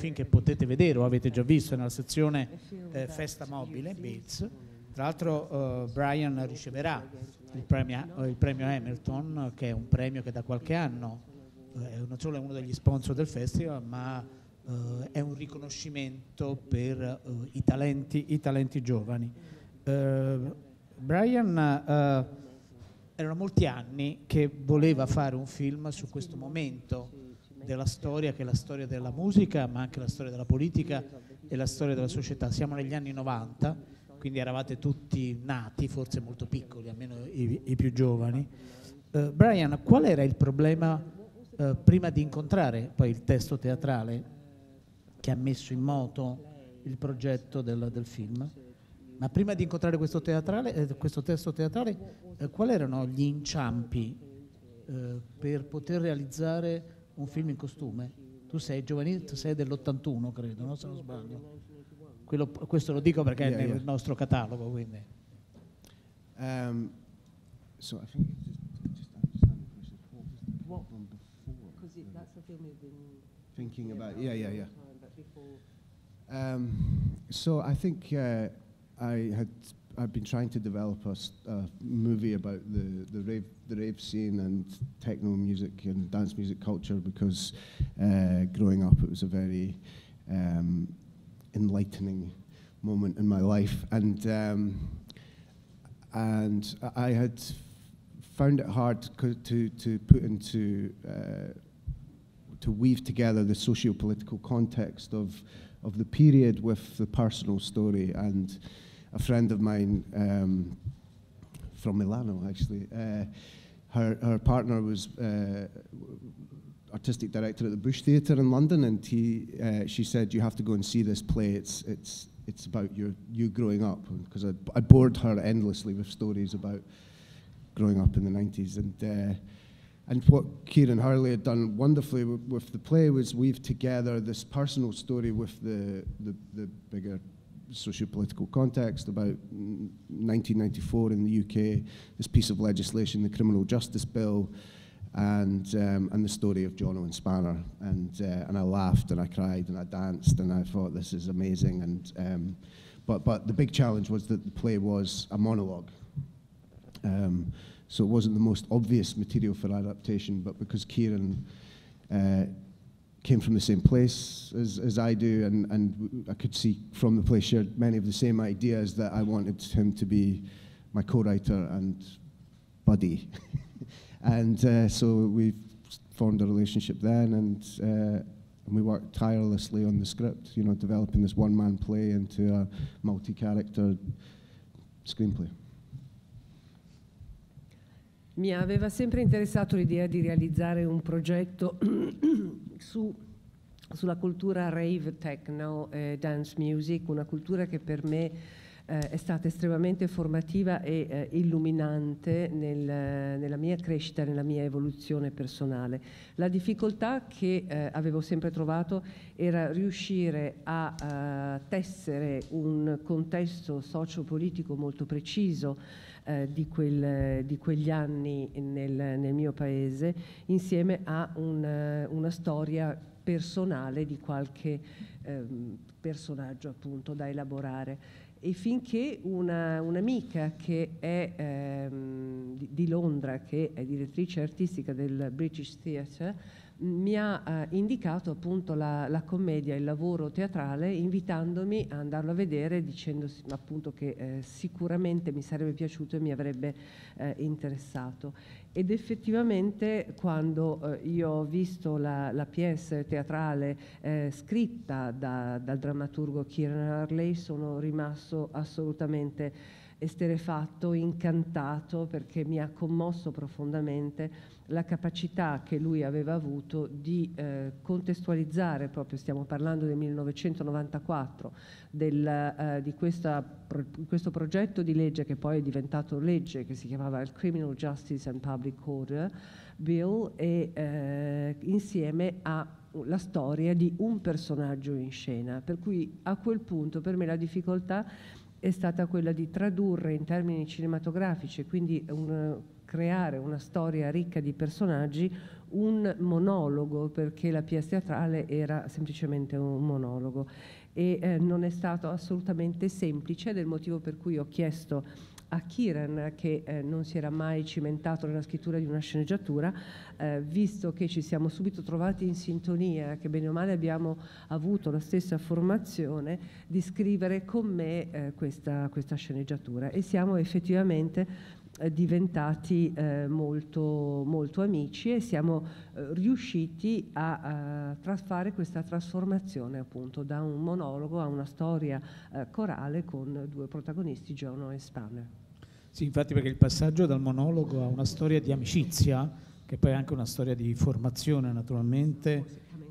film che potete vedere o avete già visto nella sezione Festa Mobile, Beats. Tra l'altro Brian riceverà il premio Hamilton, che è un premio che da qualche anno non solo è uno degli sponsor del festival, ma è un riconoscimento per i talenti giovani. Brian erano molti anni che voleva fare un film su questo momento della storia, che è la storia della musica, ma anche la storia della politica e la storia della società. Siamo negli anni 90, quindi eravate tutti nati, forse molto piccoli, almeno i più giovani. Brian, qual era il problema prima di incontrare poi il testo teatrale che ha messo in moto il progetto del film? Ma prima di incontrare questo testo teatrale, quali erano gli inciampi per poter realizzare un film in costume? Tu sei giovanile, tu sei dell'81, credo, no? Se non sbaglio. Questo lo dico perché è nel nostro catalogo, quindi. So I think just understand the question. What was the problem before? Because that's the film you've been thinking about. Yeah. So I think I've been trying to develop a movie about the rave scene and techno music and dance music culture, because growing up it was a very enlightening moment in my life, and I had found it hard to put into to weave together the socio-political context of the period with the personal story. And a friend of mine from Milano, actually, her partner was artistic director at the Bush Theatre in London, and she said, "You have to go and see this play. It's about you growing up," because I bored her endlessly with stories about growing up in the 90s. And what Kieran Hurley had done wonderfully with the play was weave together this personal story with the bigger socio-political context about 1994 in the UK, this piece of legislation, the Criminal Justice Bill, and the story of Jono and Spanner. And I laughed and I cried and I danced and I thought, this is amazing. And but the big challenge was that the play was a monologue. So it wasn't the most obvious material for adaptation, but because Kieran came from the same place as I do, and I could see from the play shared many of the same ideas, that I wanted him to be my co-writer and buddy. And so we formed a relationship then, and we worked tirelessly on the script, developing this one-man play into a multi-character screenplay. Mi aveva sempre interessato l'idea di realizzare un progetto sulla cultura rave, techno, dance music, una cultura che per me è stata estremamente formativa e illuminante nella mia crescita, nella mia evoluzione personale. La difficoltà che avevo sempre trovato era riuscire a tessere un contesto socio-politico molto preciso di quegli anni nel mio paese, insieme a una storia personale di qualche personaggio appunto da elaborare. E finché un'amica che è di Londra, che è direttrice artistica del British Theatre, mi ha indicato appunto la commedia, il lavoro teatrale, invitandomi ad andarlo a vedere, dicendo appunto che sicuramente mi sarebbe piaciuto e mi avrebbe interessato. Ed effettivamente quando io ho visto la pièce teatrale scritta dal drammaturgo Kieran Hurley, sono rimasto assolutamente esterrefatto, incantato, perché mi ha commosso profondamente la capacità che lui aveva avuto di contestualizzare, proprio stiamo parlando del 1994, di questo progetto di legge che poi è diventato legge, che si chiamava il Criminal Justice and Public Order Bill, e insieme alla storia di un personaggio in scena. Per cui a quel punto per me la difficoltà è stata quella di tradurre in termini cinematografici, quindi creare una storia ricca di personaggi, un monologo, perché la pièce teatrale era semplicemente un monologo. E non è stato assolutamente semplice, ed è il motivo per cui ho chiesto a Kieran, che non si era mai cimentato nella scrittura di una sceneggiatura, visto che ci siamo subito trovati in sintonia, che bene o male abbiamo avuto la stessa formazione, di scrivere con me questa sceneggiatura, e siamo effettivamente diventati molto, molto amici, e siamo riusciti a fare questa trasformazione appunto da un monologo a una storia corale con due protagonisti, Jono e Spanner. Sì, infatti, perché il passaggio dal monologo a una storia di amicizia, che poi è anche una storia di formazione naturalmente,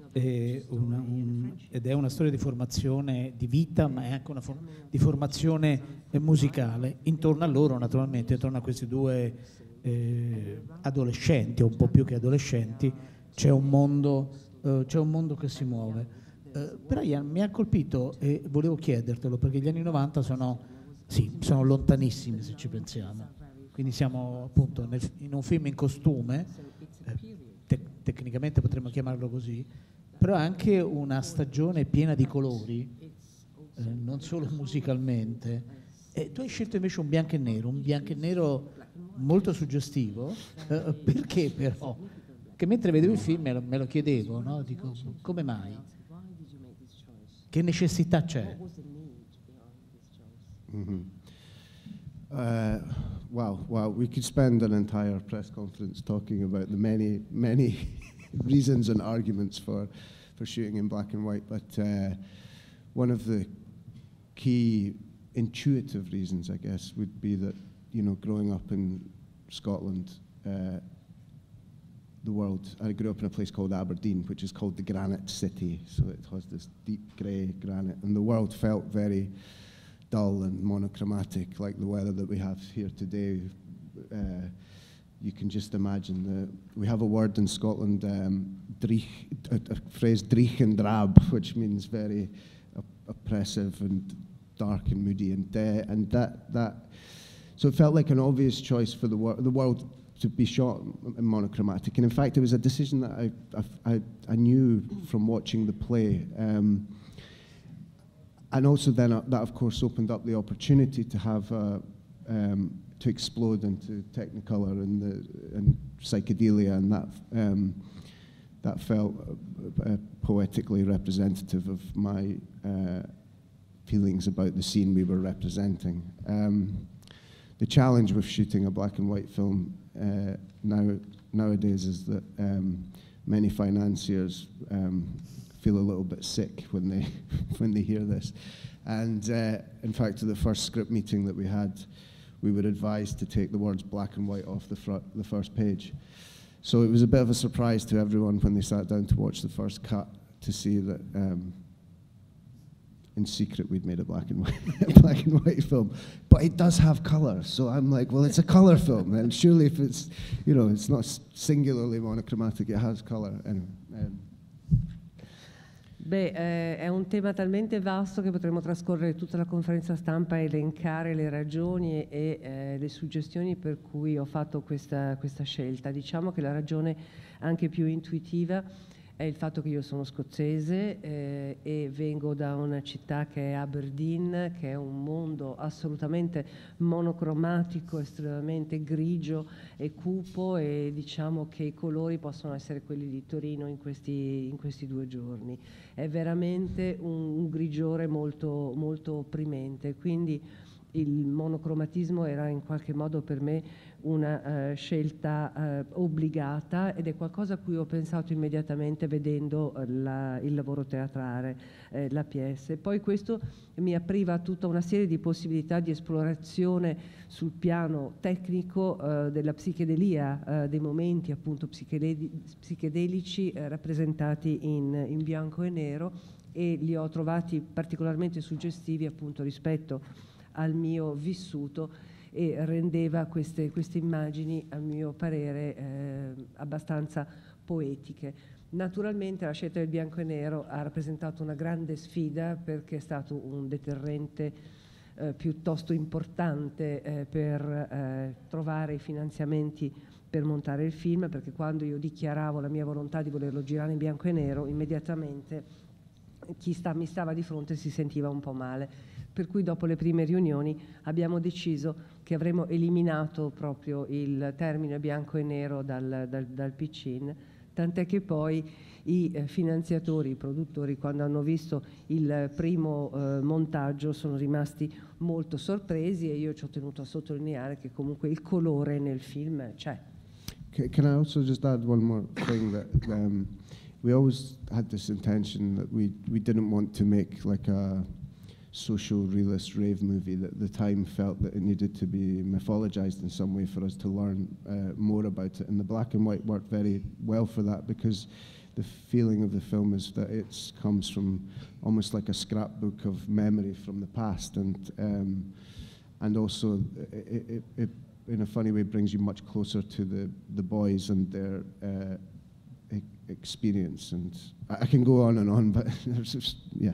ed è una storia di formazione di vita, ma è anche una di formazione musicale, intorno a loro naturalmente, intorno a questi due adolescenti, o un po' più che adolescenti, c'è un mondo che si muove. Però Ian, mi ha colpito, e volevo chiedertelo, perché gli anni 90 sono lontanissimi se ci pensiamo, quindi siamo appunto in un film in costume, tecnicamente potremmo chiamarlo così, però è anche una stagione piena di colori, non solo musicalmente. Tu hai scelto invece un bianco e nero molto suggestivo, perché però? Che mentre vedevo il film me lo chiedevo, no? Dico, come mai? Che necessità c'è? Mm-hmm. Wow, we could spend an entire press conference talking about the many reasons and arguments for shooting in black and white, but one of the key intuitive reasons, I guess, would be that, you know, growing up in Scotland, I grew up in a place called Aberdeen, which is called the Granite City, so it has this deep grey granite, and the world felt very dull and monochromatic, like the weather that we have here today. You can just imagine we have a word in Scotland, a phrase "dreich and drab," which means very oppressive and dark and moody, and that. So it felt like an obvious choice for the world to be shot in monochromatic, and in fact, it was a decision that I knew from watching the play. And also then that of course opened up the opportunity to have to explode into Technicolor and psychedelia, and that felt poetically representative of my feelings about the scene we were representing. The challenge with shooting a black and white film nowadays is that many financiers feel a little bit sick when they hear this, and in fact, at the first script meeting that we had, we were advised to take the words black and white off the first page. So it was a bit of a surprise to everyone when they sat down to watch the first cut to see that in secret we'd made a black and white film, but it does have color. So I'm like, well, it's a color film, and surely if it's, you know, it's not singularly monochromatic, it has color. Anyway. È un tema talmente vasto che potremmo trascorrere tutta la conferenza stampa a elencare le ragioni e le suggestioni per cui ho fatto questa scelta. Diciamo che la ragione anche più intuitiva è il fatto che io sono scozzese e vengo da una città che è Aberdeen, che è un mondo assolutamente monocromatico, estremamente grigio e cupo, e diciamo che i colori possono essere quelli di Torino in questi 2 giorni. È veramente un grigiore molto, molto opprimente, quindi il monocromatismo era in qualche modo per me una scelta obbligata, ed è qualcosa a cui ho pensato immediatamente vedendo il lavoro teatrale, la pièce. Poi questo mi apriva tutta una serie di possibilità di esplorazione sul piano tecnico della psichedelia, dei momenti appunto psichedelici rappresentati in bianco e nero, e li ho trovati particolarmente suggestivi appunto rispetto al mio vissuto, e rendeva queste immagini, a mio parere, abbastanza poetiche. Naturalmente la scelta del bianco e nero ha rappresentato una grande sfida, perché è stato un deterrente piuttosto importante per trovare i finanziamenti per montare il film, perché quando io dichiaravo la mia volontà di volerlo girare in bianco e nero, immediatamente mi stava di fronte si sentiva un po' male. Per cui dopo le prime riunioni abbiamo deciso che avremmo eliminato proprio il termine bianco e nero dal PCIN, tant'è che poi i finanziatori, i produttori, quando hanno visto il primo montaggio sono rimasti molto sorpresi, e io ci ho tenuto a sottolineare che comunque il colore nel film c'è. Can I also just add one more thing, that we always had this intention that we didn't want to make like a social realist rave movie, that the time felt that it needed to be mythologized in some way for us to learn more about it, and the black and white worked very well for that, because the feeling of the film is that it comes from almost like a scrapbook of memory from the past, and also it in a funny way brings you much closer to the boys and their experience. And I can go on, but yeah.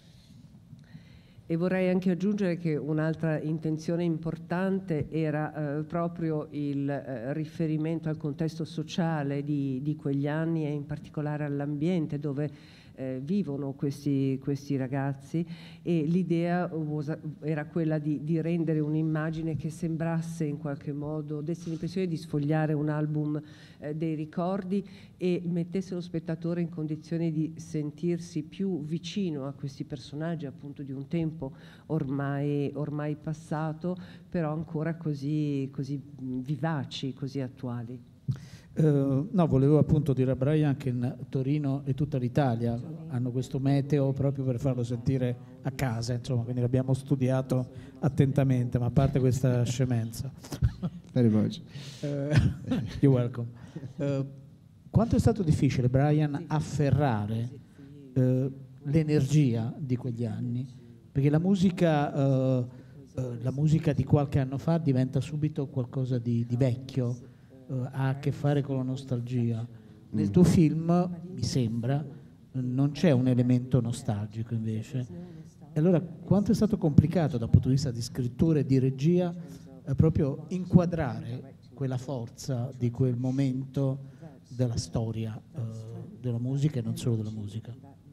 E vorrei anche aggiungere che un'altra intenzione importante era proprio il riferimento al contesto sociale di quegli anni, e in particolare all'ambiente dove vivono questi ragazzi, e l'idea era quella di rendere un'immagine che sembrasse in qualche modo, desse l'impressione di sfogliare un album dei ricordi, e mettesse lo spettatore in condizione di sentirsi più vicino a questi personaggi, appunto di un tempo ormai passato, però ancora così vivaci, così attuali. No, volevo appunto dire a Brian che in Torino e tutta l'Italia hanno questo meteo proprio per farlo sentire a casa, insomma, quindi l'abbiamo studiato attentamente, ma a parte questa scemenza. Very much. You're welcome. Quanto è stato difficile, Brian, afferrare l'energia di quegli anni? Perché la musica di qualche anno fa diventa subito qualcosa di vecchio, ha a che fare con la nostalgia. Nel tuo film, mi sembra, non c'è un elemento nostalgico invece. E allora quanto è stato complicato dal punto di vista di scrittura e di regia proprio inquadrare quella forza di quel momento della storia della musica, e non solo della musica?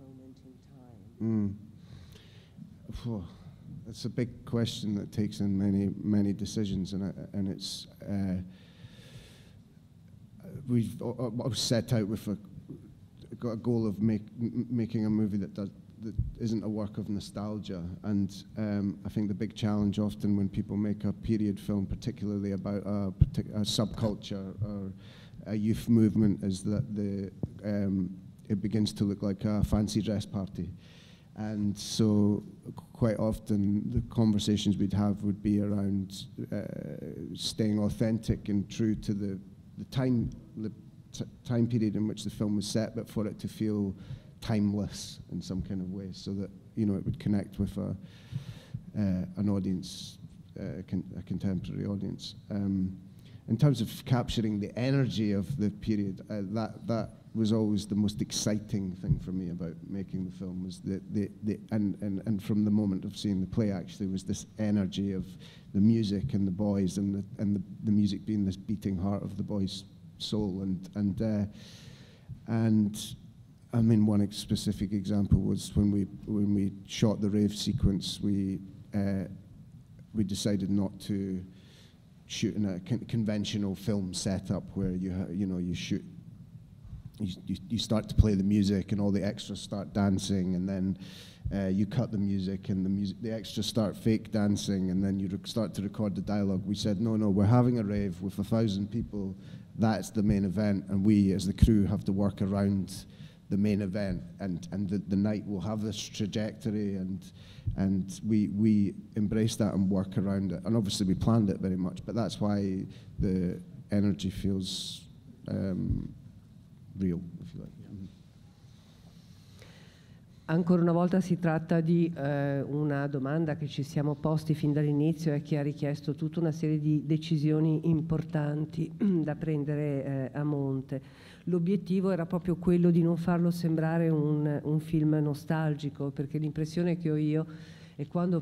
It's a big question that takes in many decisions, and it's we've set out with got a goal of making a movie that isn't a work of nostalgia, and I think the big challenge often when people make a period film, particularly about a subculture or a youth movement, is that it begins to look like a fancy dress party. And so quite often the conversations we'd have would be around staying authentic and true to the time period in which the film was set, but for it to feel timeless in some kind of way, so that, you know, it would connect with an audience, a contemporary audience. In terms of capturing the energy of the period, that was always the most exciting thing for me about making the film, was and from the moment of seeing the play, actually, was this energy of the music and the boys, and the music being this beating heart of the boys' soul, and I mean, one specific example was when we shot the rave sequence, we decided not to shoot in a conventional film setup where you start to play the music and all the extras start dancing, and then you cut the music and the extras start fake dancing, and then you start to record the dialogue. We said, no, we're having a rave with 1,000 people. That's the main event, and we as the crew have to work around the main event, and the night will have this trajectory, and we embrace that and work around it. And obviously we planned it very much, but that's why the energy feels real, if you like. Ancora una volta si tratta di una domanda che ci siamo posti fin dall'inizio e che ha richiesto tutta una serie di decisioni importanti da prendere a monte. L'obiettivo era proprio quello di non farlo sembrare un film nostalgico, perché l'impressione che ho io è quando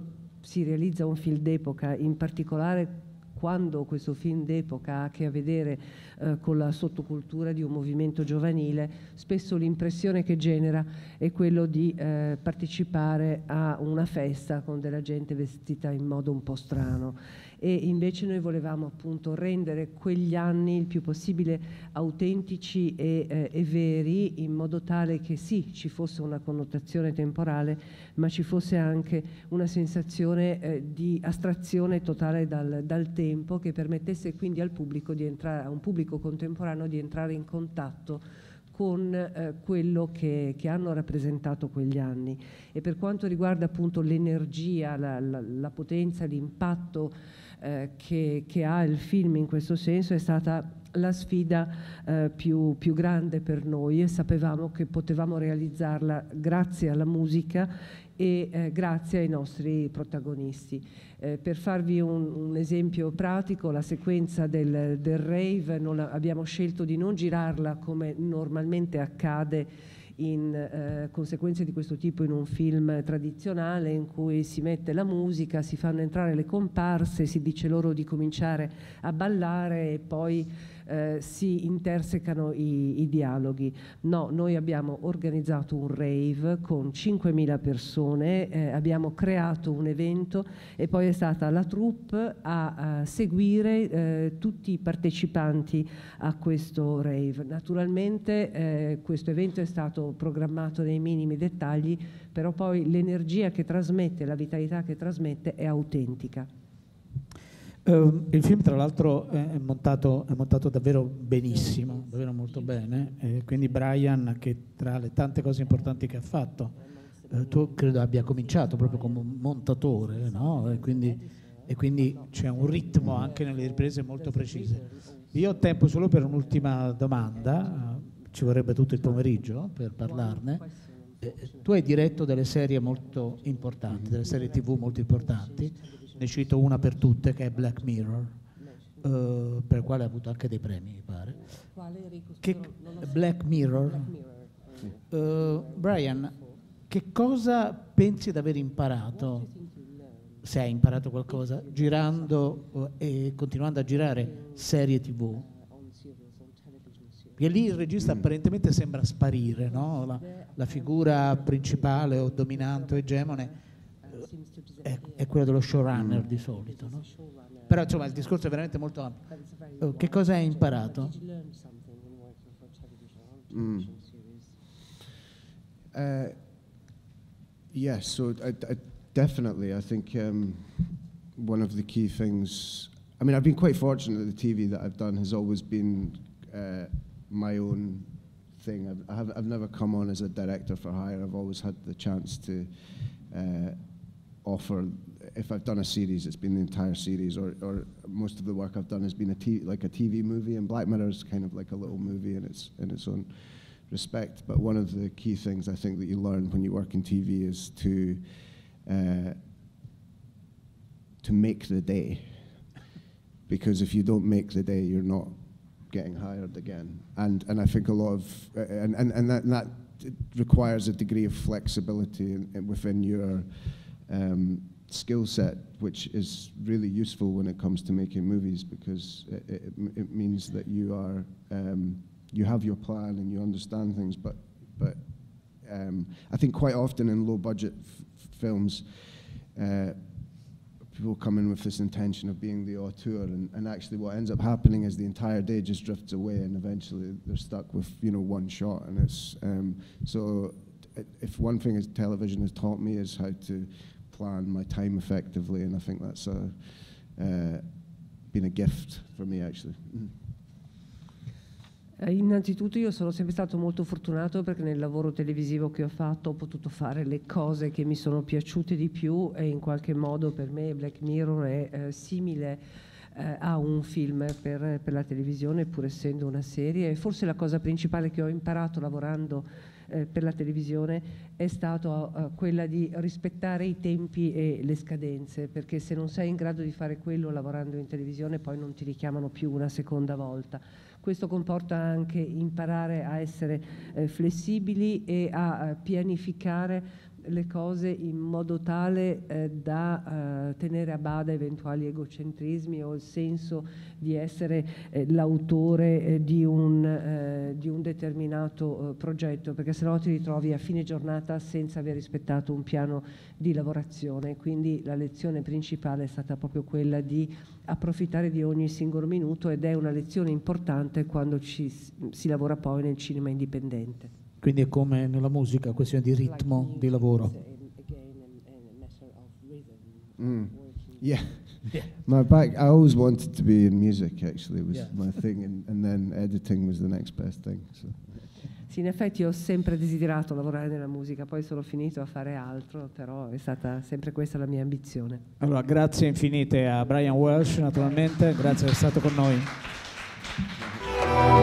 si realizza un film d'epoca, in particolare quando questo film d'epoca ha a che vedere con la sottocultura di un movimento giovanile, spesso l'impressione che genera è quello di partecipare a una festa con della gente vestita in modo un po' strano. E invece noi volevamo appunto rendere quegli anni il più possibile autentici e veri, in modo tale che sì, ci fosse una connotazione temporale, ma ci fosse anche una sensazione di astrazione totale dal tempo, che permettesse quindi al pubblico di entrare, a un pubblico contemporaneo, di entrare in contatto con quello che hanno rappresentato quegli anni. E per quanto riguarda appunto l'energia, la potenza, l'impatto che ha il film in questo senso, è stata la sfida più grande per noi, e sapevamo che potevamo realizzarla grazie alla musica e grazie ai nostri protagonisti. Per farvi un esempio pratico, la sequenza del rave abbiamo scelto di non girarla come normalmente accade in conseguenze di questo tipo in un film tradizionale, in cui si mette la musica, si fanno entrare le comparse, si dice loro di cominciare a ballare e poi si intersecano i dialoghi. No, noi abbiamo organizzato un rave con 5.000 persone, abbiamo creato un evento e poi è stata la troupe a seguire tutti i partecipanti a questo rave. Naturalmente questo evento è stato programmato nei minimi dettagli, però poi l'energia che trasmette, la vitalità che trasmette è autentica. Il film tra l'altro è montato davvero benissimo, davvero molto bene, quindi Brian, che tra le tante cose importanti che ha fatto, tu credo abbia cominciato proprio come un montatore, no? E quindi c'è un ritmo anche nelle riprese molto precise. Io ho tempo solo per un'ultima domanda, ci vorrebbe tutto il pomeriggio per parlarne. Tu hai diretto delle serie molto importanti, delle serie TV molto importanti. Ne cito una per tutte, che è Black Mirror, per il quale ha avuto anche dei premi, mi pare. Black Mirror. Brian, che cosa pensi di aver imparato, se hai imparato qualcosa, girando e continuando a girare serie TV? Perché lì il regista apparentemente sembra sparire, no? La figura principale o dominante o egemone è quello dello showrunner di solito, no? Però insomma il discorso è veramente molto ampio. Che cosa hai imparato? Yes, so I definitely, I think one of the key things, I mean, I've been quite fortunate that the TV that I've done has always been my own thing. I've never come on as a director for hire. I've always had the chance to offer, if I've done a series, it's been the entire series, or most of the work I've done has been like a TV movie, and Black Mirror is kind of like a little movie in its own respect. But one of the key things I think that you learn when you work in TV is to make the day, because if you don't make the day, you're not getting hired again. And I think a lot of and that requires a degree of flexibility within your skill set, which is really useful when it comes to making movies, because it means that you are you have your plan and you understand things. But I think quite often in low budget films, people come in with this intention of being the auteur, and actually what ends up happening is the entire day just drifts away, and eventually they're stuck with one shot. And it's so if one thing is television has taught me is how to plan my time effectively, and I think that's been a gift for me actually. Innanzitutto io sono sempre stato molto fortunato, perché nel lavoro televisivo che ho fatto ho potuto fare le cose che mi sono piaciute di più, e in qualche modo per me Black Mirror è simile a un film per la televisione, pur essendo una serie. E forse la cosa principale che ho imparato lavorando per la televisione è stato quella di rispettare i tempi e le scadenze, perché se non sei in grado di fare quello lavorando in televisione, poi non ti richiamano più una seconda volta. Questo comporta anche imparare a essere flessibili e a pianificare le cose in modo tale da tenere a bada eventuali egocentrismi o il senso di essere l'autore di un determinato progetto, perché sennò ti ritrovi a fine giornata senza aver rispettato un piano di lavorazione. Quindi la lezione principale è stata proprio quella di approfittare di ogni singolo minuto, ed è una lezione importante quando si lavora poi nel cinema indipendente. Quindi è come nella musica, questione di ritmo di lavoro. Yeah. I always wanted to be in music, actually. It was my thing, and then editing was the next best thing. So. Sì, in effetti ho sempre desiderato lavorare nella musica, poi sono finito a fare altro, però è stata sempre questa la mia ambizione. Allora, grazie infinite a Brian Welch, naturalmente, grazie per essere stato con noi.